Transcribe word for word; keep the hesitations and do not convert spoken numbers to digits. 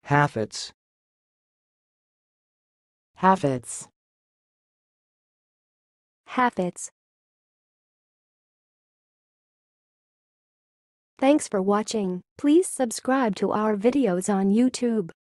Haffets. Haffets. Haffets. Thanks for watching. Please subscribe to our videos on YouTube.